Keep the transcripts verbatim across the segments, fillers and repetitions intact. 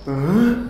Huh?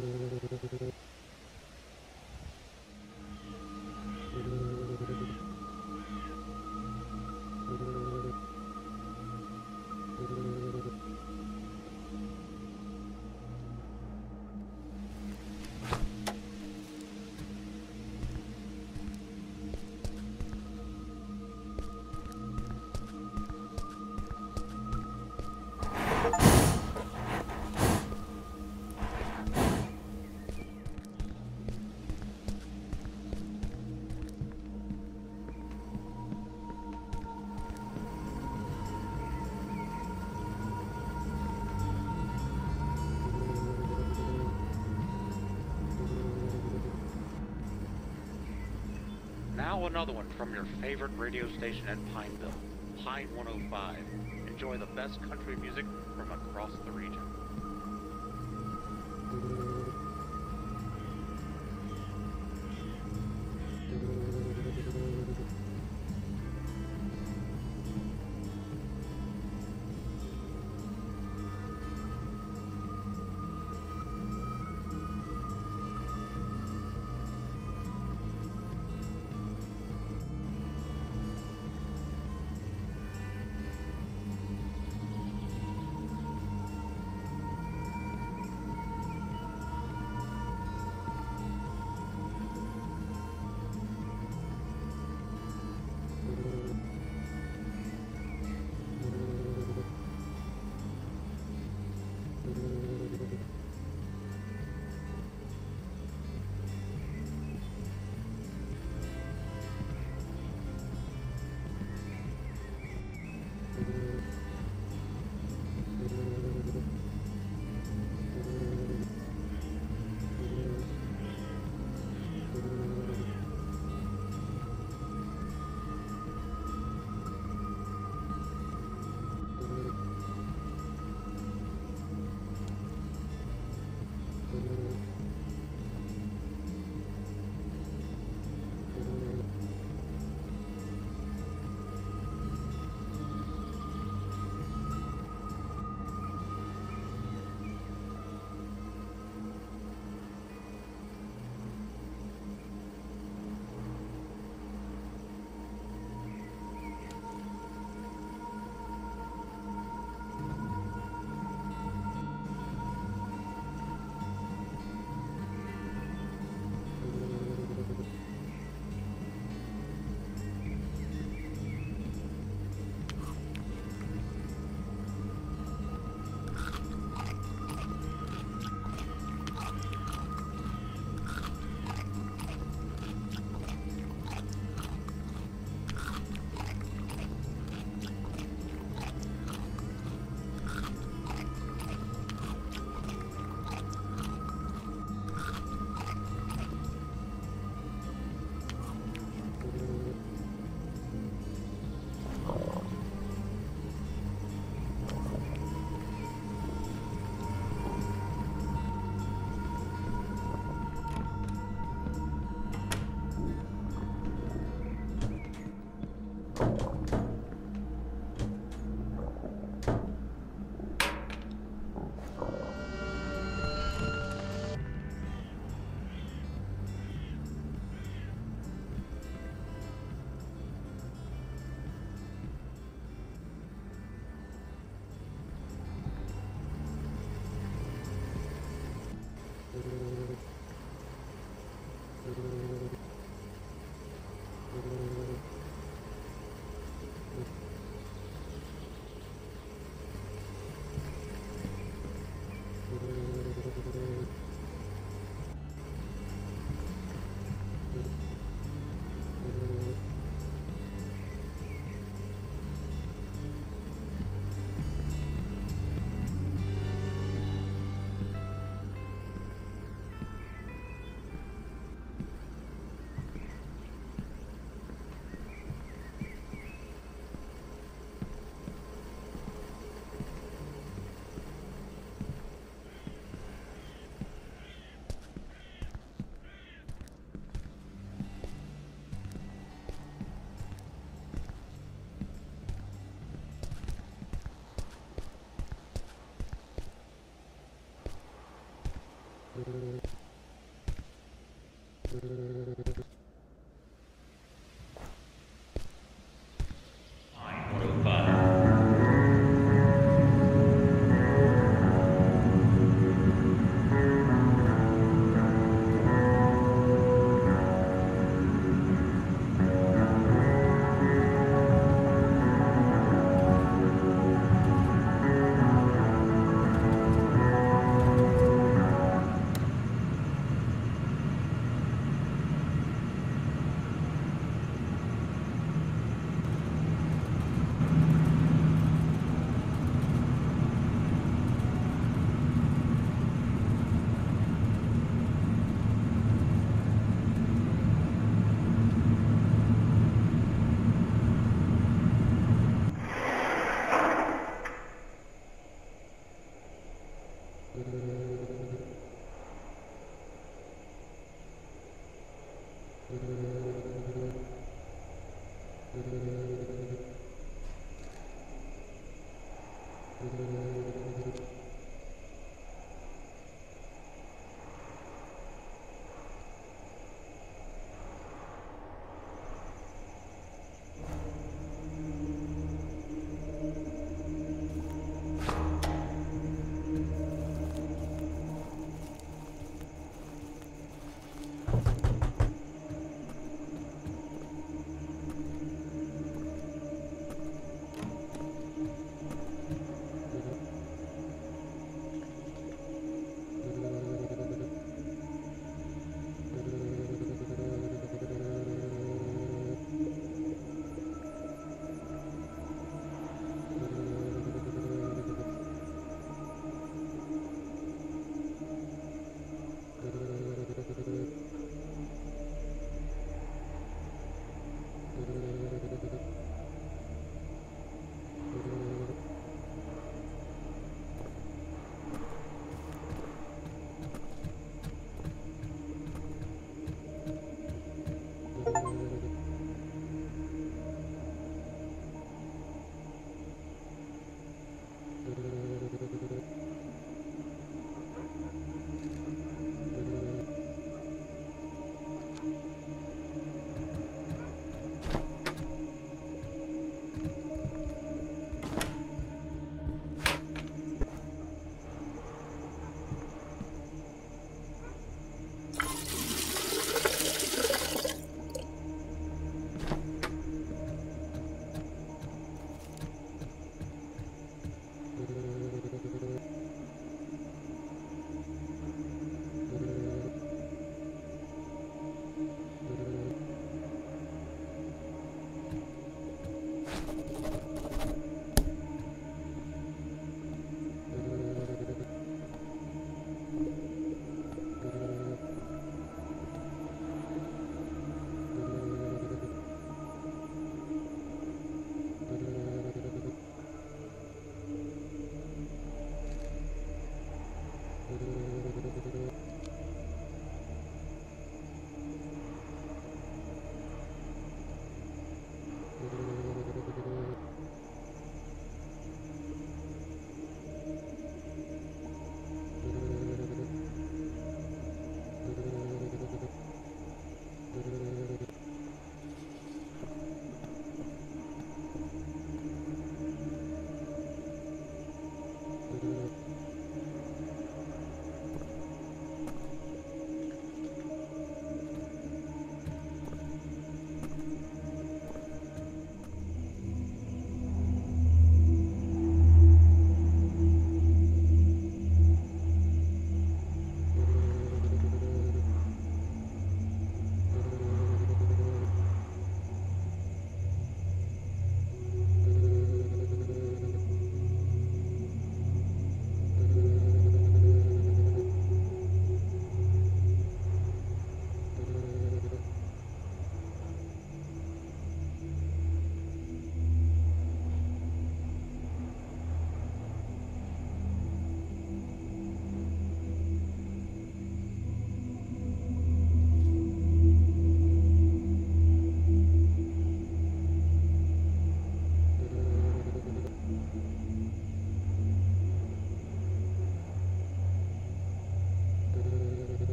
Now another one from your favorite radio station in Pineville, Pine one oh five. Enjoy the best country music from across the region.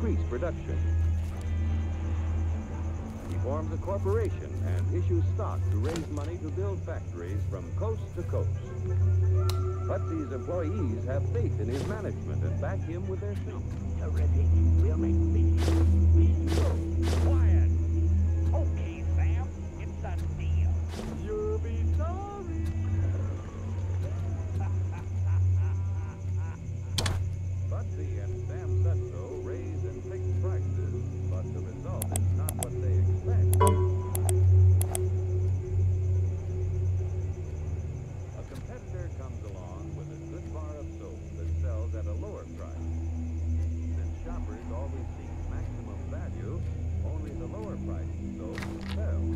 increase production. He forms a corporation and issues stock to raise money to build factories from coast to coast. Futsy's employees have faith in his management and back him with their faith. Terrific. We'll make peace. Peace. Quiet. Okay, Sam. It's a deal. You'll be sorry. Futsy and Sam Sutso raise and fix prices, but the result is not what they expect. A competitor comes along with a good bar of soap that sells at a lower price. Since shoppers always seek maximum value, only the lower priced soap sells.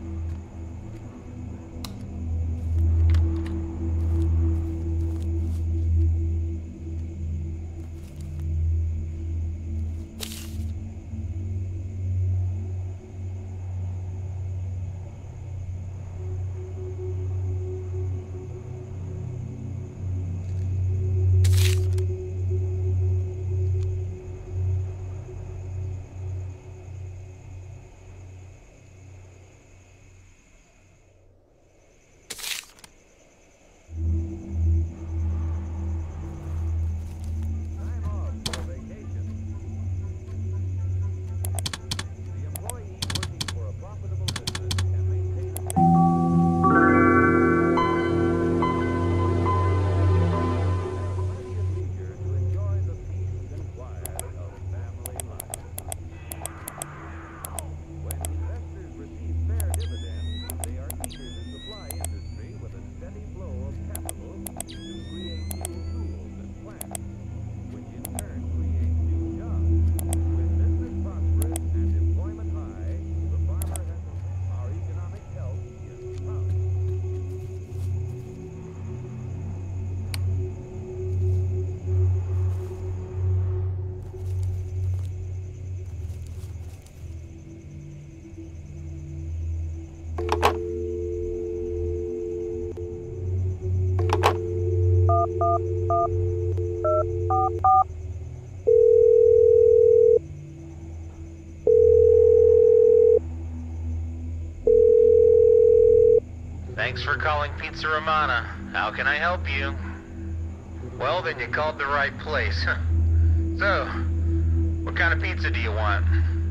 Thanks for calling Pizza Romana. How can I help you? Well, then you called the right place. So, what kind of pizza do you want?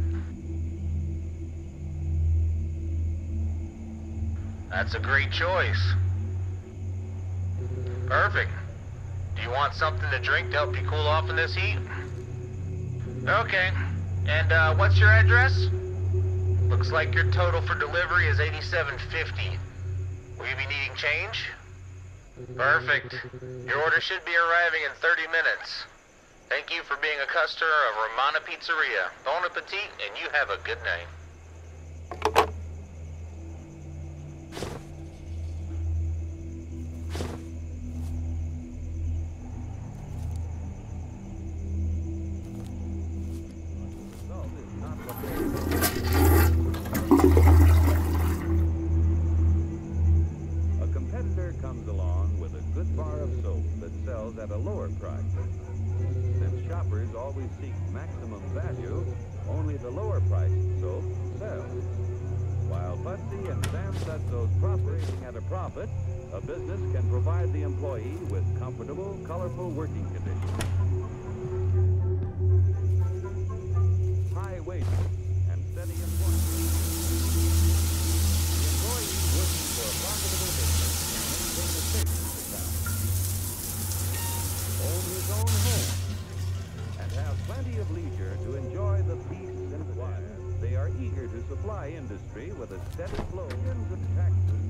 That's a great choice. Perfect. Do you want something to drink to help you cool off in this heat? Okay. And uh, what's your address? Looks like your total for delivery is eighty-seven fifty. Will you be needing change? Perfect. Your order should be arriving in thirty minutes. Thank you for being a customer of Romana Pizzeria. Bon appetit, and you have a good night. At a lower price. Since shoppers always seek maximum value, only the lower priced soap sells. While Futsy and Sam Sutso's operating at a profit, a business can provide the employee with comfortable, colorful working conditions. High wages and steady employment. The employee working for a profitable business can maintain a savings account, own his own home, and have plenty of leisure to enjoy the peace and quiet. They are eager to supply industry with a steady flow of taxes.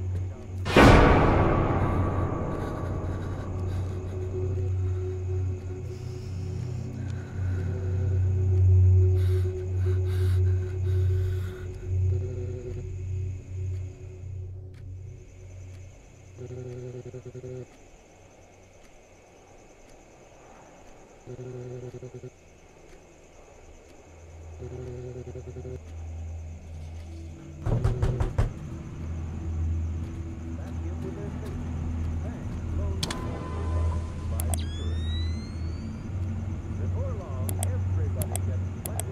Before long, everybody gets plenty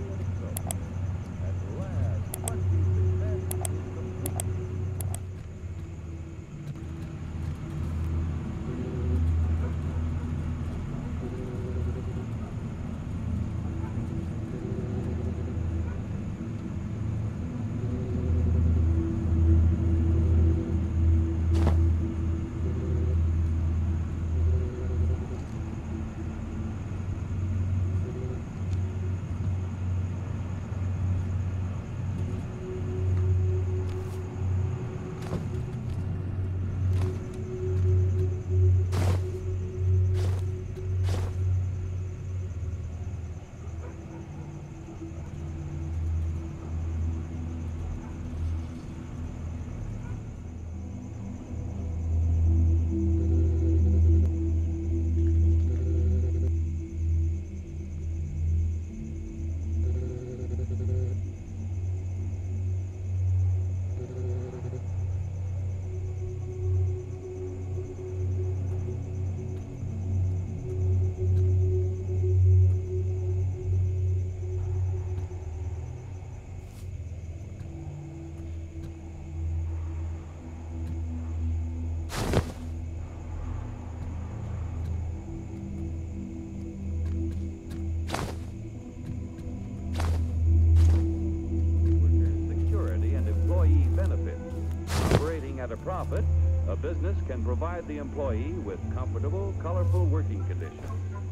at a profit, a business can provide the employee with comfortable, colorful working conditions,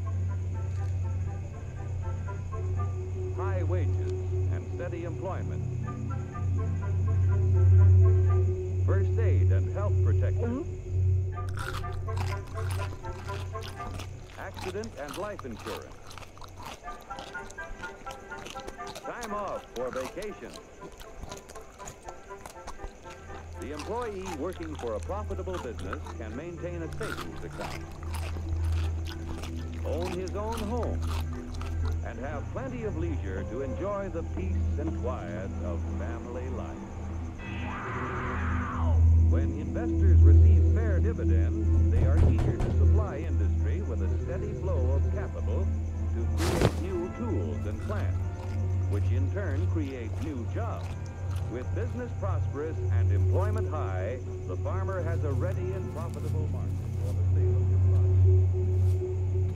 high wages, and steady employment, first aid and health protection, accident and life insurance, time off for vacation. The employee working for a profitable business can maintain a savings account, own his own home, and have plenty of leisure to enjoy the peace and quiet of family life. When investors receive fair dividends, they are eager to supply industry with a steady flow of capital to create new tools and plants, which in turn create new jobs. With business prosperous and employment high, the farmer has a ready and profitable market for the sale of his products.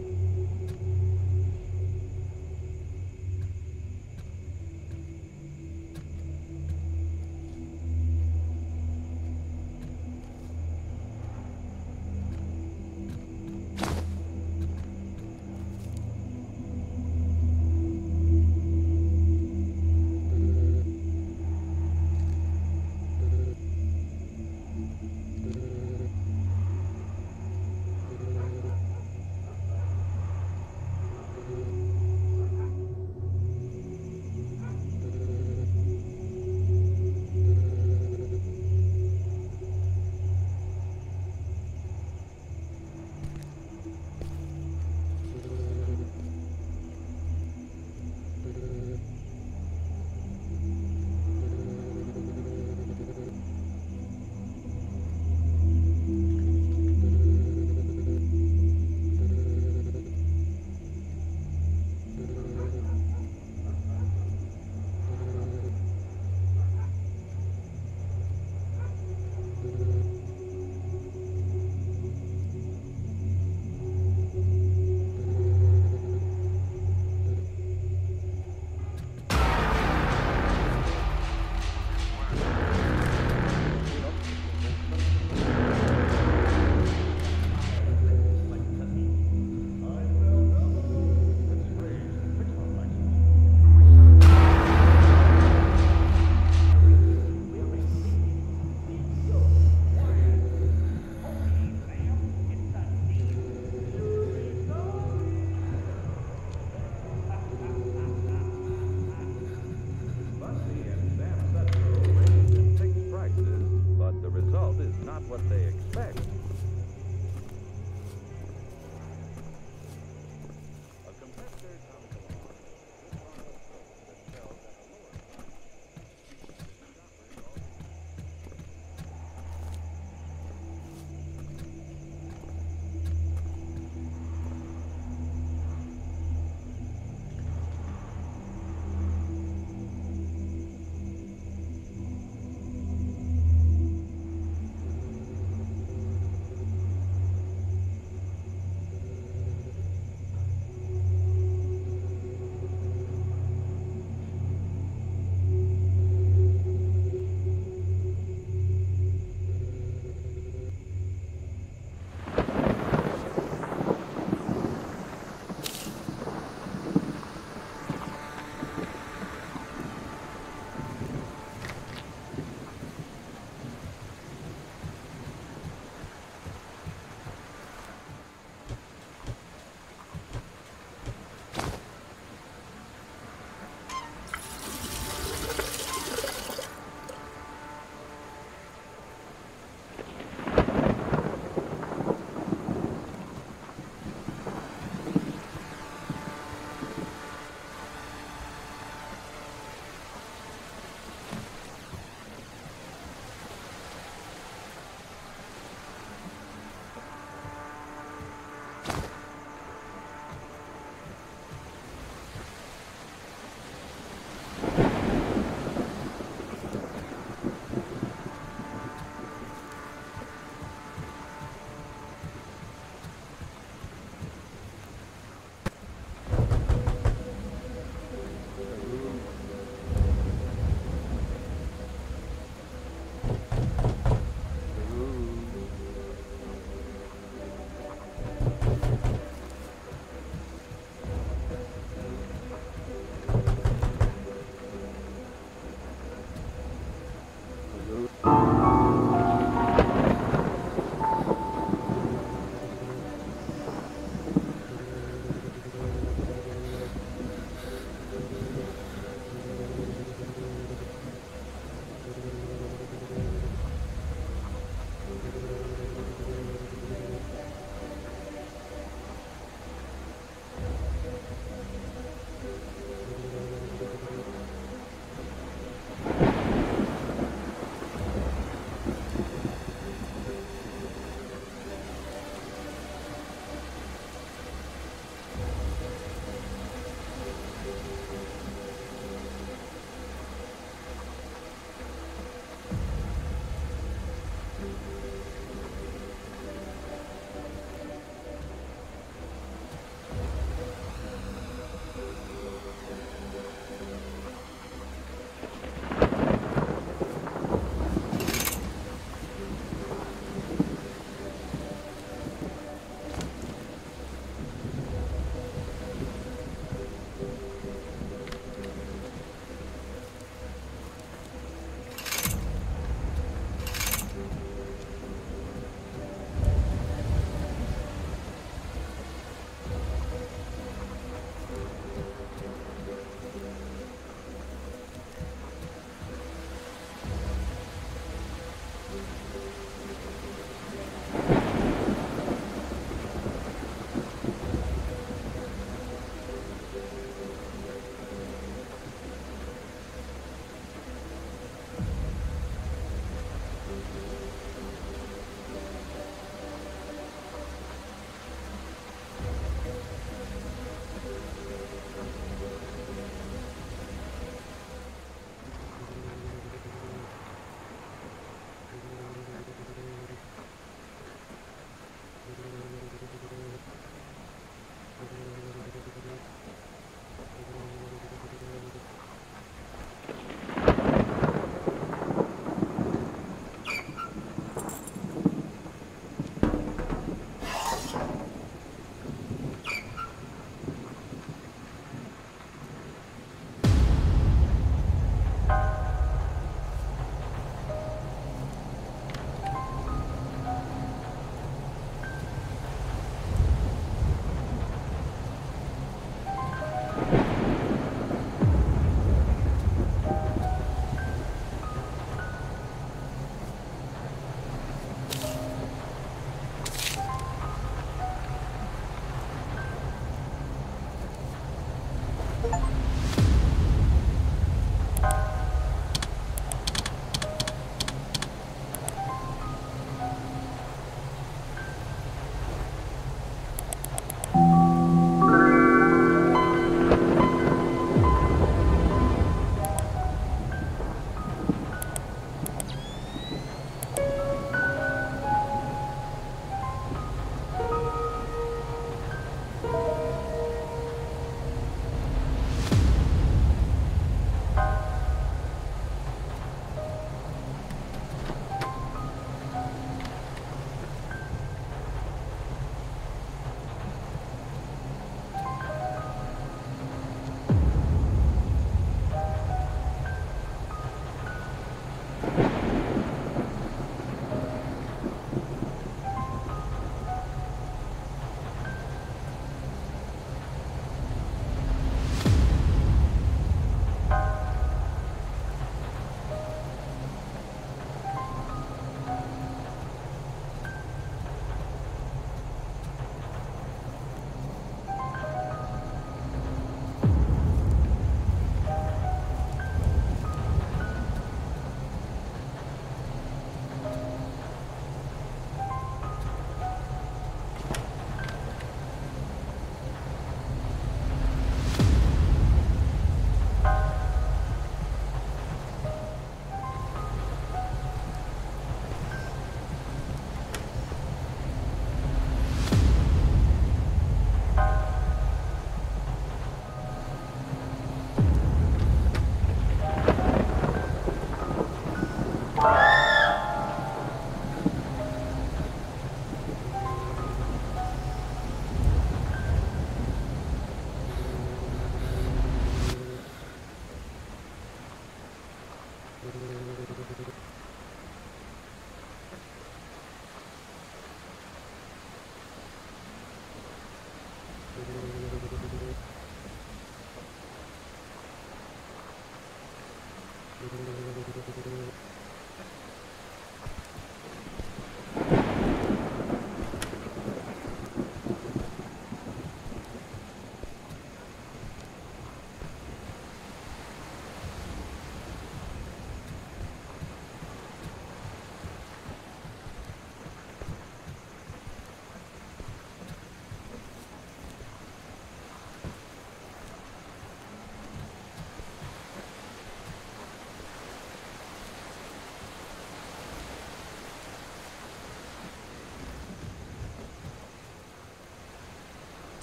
Thank you.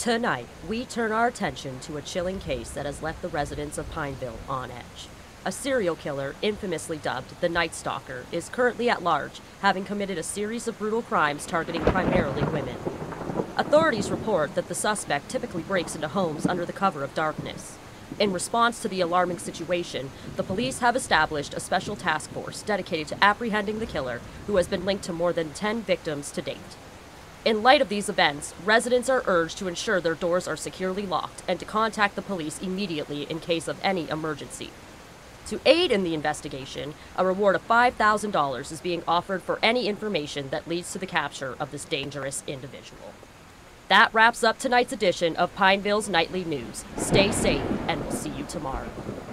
Tonight, we turn our attention to a chilling case that has left the residents of Pineville on edge. A serial killer, infamously dubbed the Night Stalker, is currently at large, having committed a series of brutal crimes targeting primarily women. Authorities report that the suspect typically breaks into homes under the cover of darkness. In response to the alarming situation, the police have established a special task force dedicated to apprehending the killer, who has been linked to more than ten victims to date. In light of these events, residents are urged to ensure their doors are securely locked and to contact the police immediately in case of any emergency. To aid in the investigation, a reward of five thousand dollars is being offered for any information that leads to the capture of this dangerous individual. That wraps up tonight's edition of Pineville's Nightly News. Stay safe, and we'll see you tomorrow.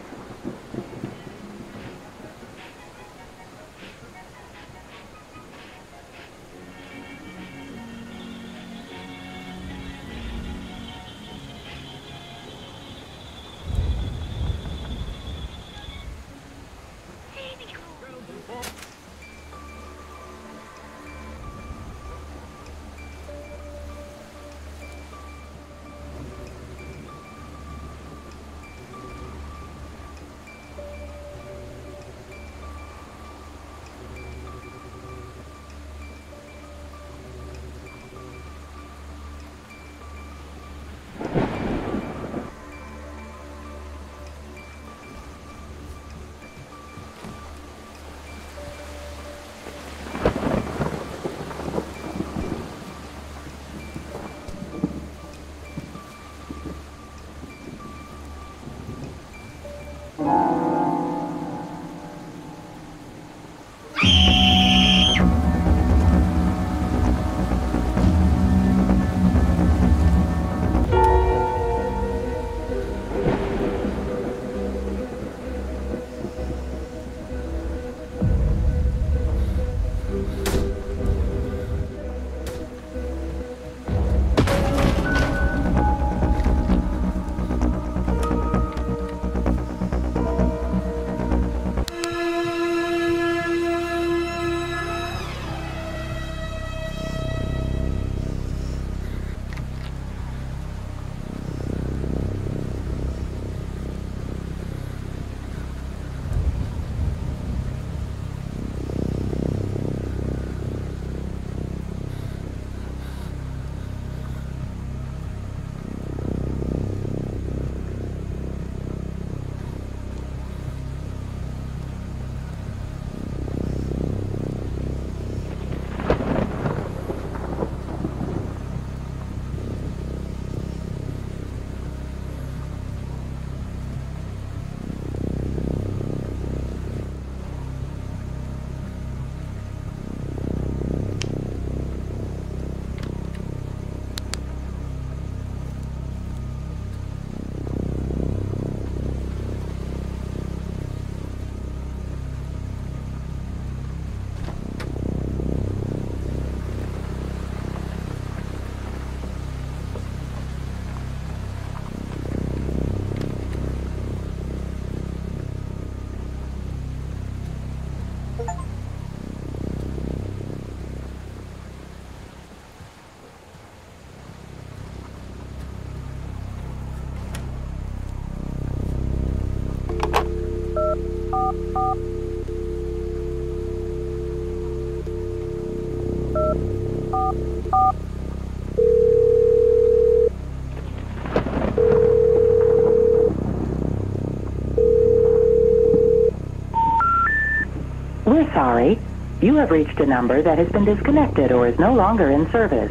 We're sorry. You have reached a number that has been disconnected or is no longer in service.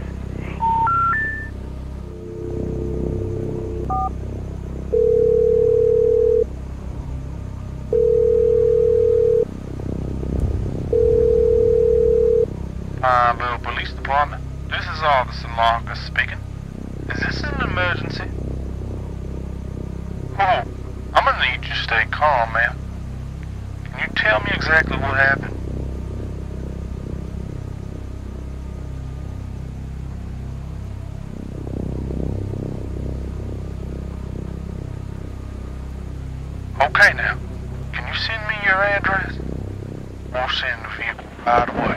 Pineville Police Department. This is Officer Marcus speaking. Is this an emergency? Oh, I'm gonna need you to stay calm, ma'am. Can you tell me exactly what happened? Okay now, can you send me your address? We'll send the vehicle right away.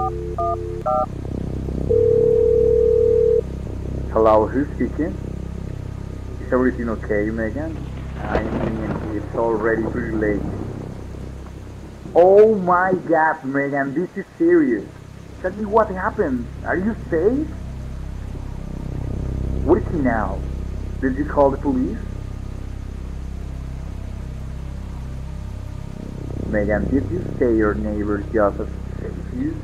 Hello, who's speaking? Is everything okay, Megan? I mean, it's already pretty late. Oh my god, Megan, this is serious. Tell me what happened. Are you safe? What is he now? Did you call the police? Megan, did you say your neighbor Joseph saved you?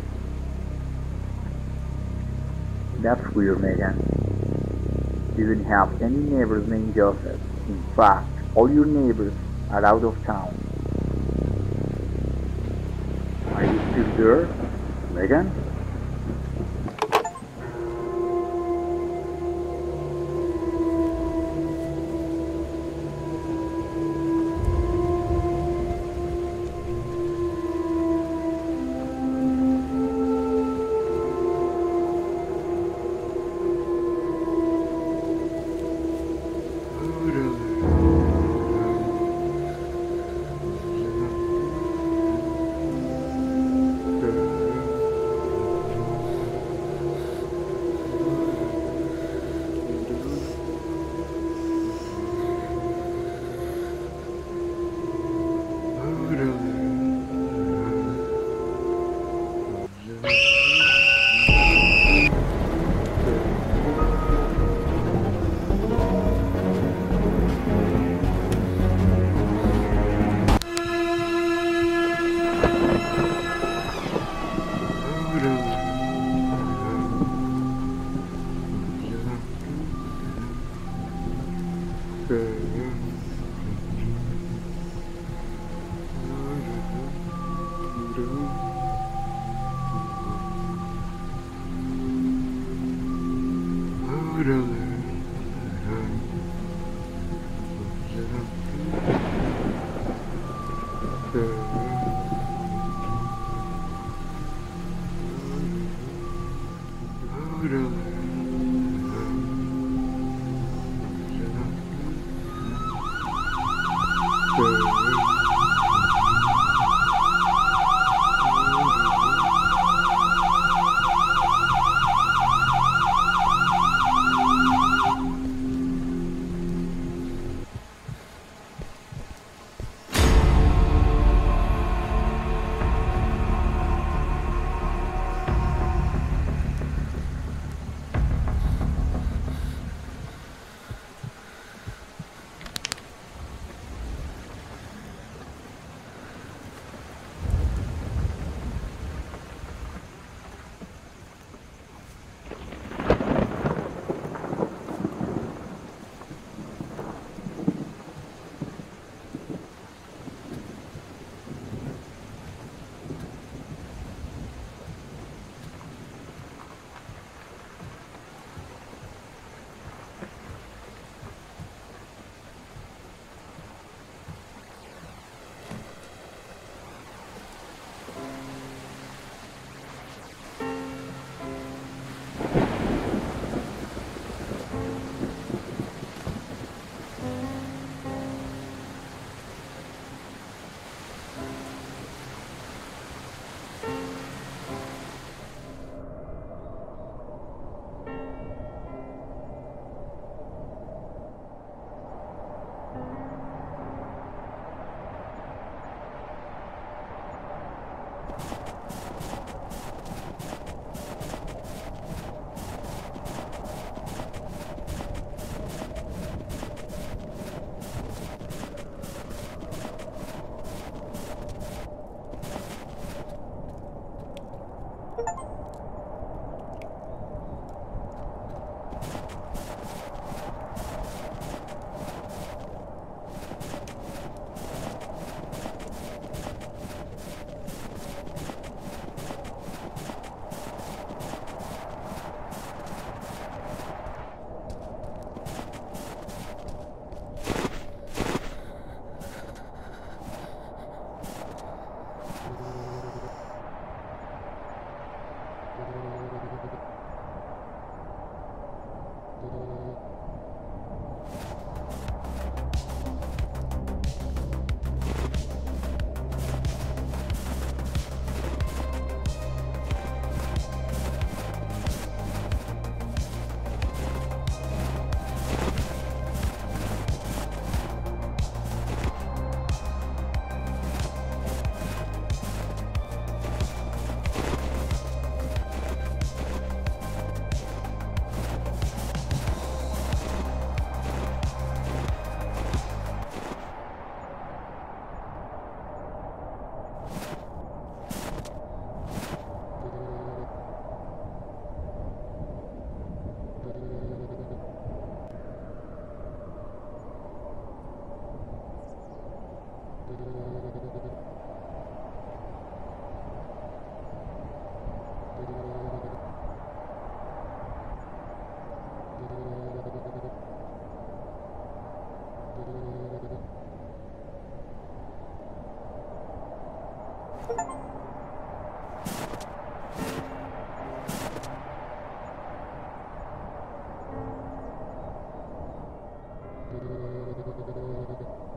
That's weird, Megan. You didn't have any neighbors named Joseph. In fact, all your neighbors are out of town. Are you still there, Megan? Thank you.